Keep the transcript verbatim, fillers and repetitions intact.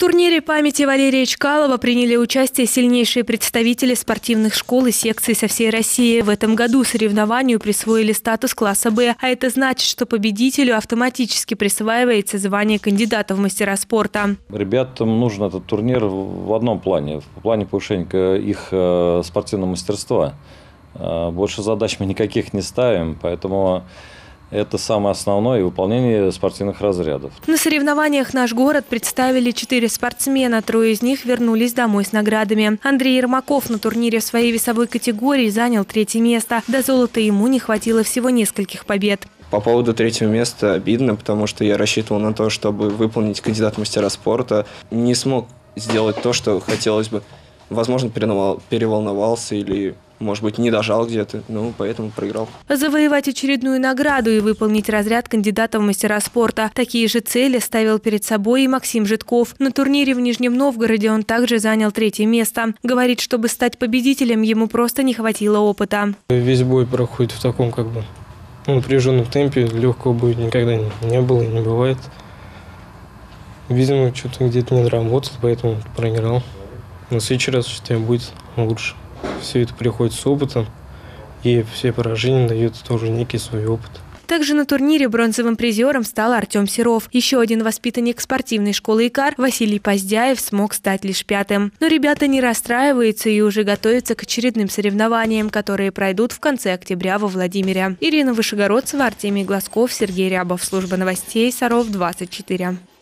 турнире памяти Валерия Чкалова приняли участие сильнейшие представители спортивных школ и секций со всей России. В этом году соревнованию присвоили статус класса «Б», а это значит, что победителю автоматически присваивается звание кандидата в мастера спорта. Ребятам нужен этот турнир в одном плане, в плане повышения их спортивного мастерства. Больше задач мы никаких не ставим, поэтому это самое основное – выполнение спортивных разрядов. На соревнованиях наш город представили четыре спортсмена. Трое из них вернулись домой с наградами. Андрей Ермаков на турнире в своей весовой категории занял третье место. До золота ему не хватило всего нескольких побед. По поводу третьего места обидно, потому что я рассчитывал на то, чтобы выполнить кандидат в мастера спорта. Не смог сделать то, что хотелось бы. Возможно, переволновался или, может быть, не дожал где-то, ну, поэтому проиграл. Завоевать очередную награду и выполнить разряд кандидата в мастера спорта. Такие же цели ставил перед собой и Максим Житков. На турнире в Нижнем Новгороде он также занял третье место. Говорит, чтобы стать победителем, ему просто не хватило опыта. Весь бой проходит в таком как бы напряженном темпе. Легкого боя никогда не было и не бывает. Видимо, что-то где-то не доработал, поэтому проиграл. На следующий раз, считаю, будет лучше. Все это приходит с опытом, и все поражения дают тоже некий свой опыт. Также на турнире бронзовым призером стал Артем Серов. Еще один воспитанник спортивной школы «Икар» Василий Поздяев смог стать лишь пятым. Но ребята не расстраиваются и уже готовятся к очередным соревнованиям, которые пройдут в конце октября во Владимире. Ирина Вышегородцева, Артемий Глазков, Сергей Рябов. Служба новостей Саров двадцать четыре.